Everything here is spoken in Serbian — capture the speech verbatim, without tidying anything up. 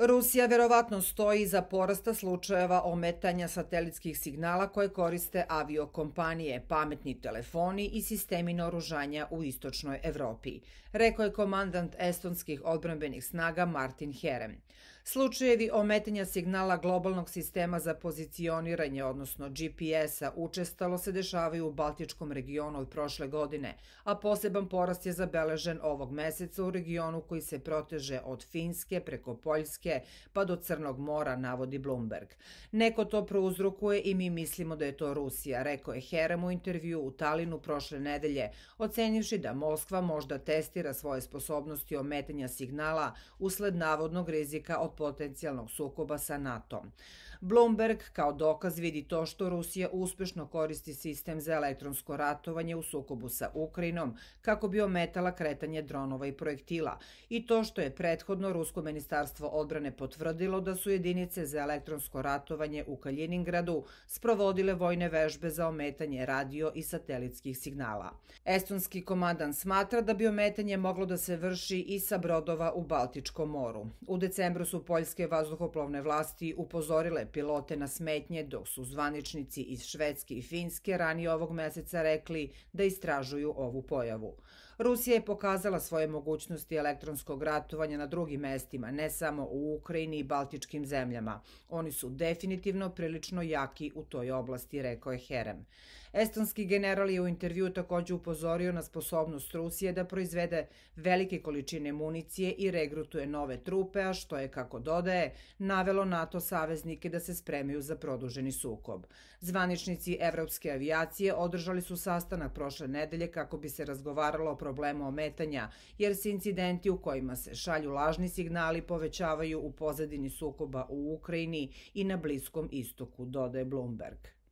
Rusija verovatno stoji iza porasta slučajeva ometanja satelitskih signala koje koriste aviokompanije, pametni telefoni i sistemi naoružanja u istočnoj Evropi, rekao je komandant estonskih odbrambenih snaga Martin Herem. Slučajevi ometanja signala globalnog sistema za pozicioniranje, odnosno G P S-a, učestalo se dešavaju u Baltičkom regionu od prošle godine, a poseban porast je zabeležen ovog meseca u regionu koji se proteže od Finske preko Poljske pa do Crnog mora, navodi Bloomberg. Neko to prouzrokuje i mi mislimo da je to Rusija, rekao je Herem u intervju u Talinu prošle nedelje, ocenivši da Moskva možda testira svoje sposobnosti ometanja signala usled navodnog rizika od potencijalnog sukoba sa NATO-om. Bloomberg kao dokaz vidi to što Rusija uspešno koristi sistem za elektronsko ratovanje u sukobu sa Ukrajinom kako bi ometala kretanje dronova i projektila i to što je prethodno Rusko ministarstvo odbrane potvrdilo da su jedinice za elektronsko ratovanje u Kaljiningradu sprovodile vojne vežbe za ometanje radio i satelitskih signala. Estonski komandant smatra da bi ometanje moglo da se vrši i sa brodova u Baltičkom moru. U decembru su poljske vazduhoplovne vlasti upozorile pilote na smetnje, dok su zvaničnici iz Švedske i Finske ranije ovog meseca rekli da istražuju ovu pojavu. Rusija je pokazala svoje mogućnosti elektronskog ratovanja na drugim mestima, ne samo u Ukrajini i baltičkim zemljama. Oni su definitivno prilično jaki u toj oblasti, rekao je Herem. Estonski general je u intervju takođe upozorio na sposobnost Rusije da proizvede velike količine municije i regrutuje nove trupe, a što je, kako dodaje, navelo NATO saveznike da se spremaju za produženi sukob. Zvaničnici evropske avijacije održali su sastanak prošle nedelje kako bi se razgovaralo o problemu ometanja, jer se incidenti u kojima se šalju lažni signali povećavaju u pozadini sukoba u Ukrajini i na Bliskom istoku, dodaje Bloomberg.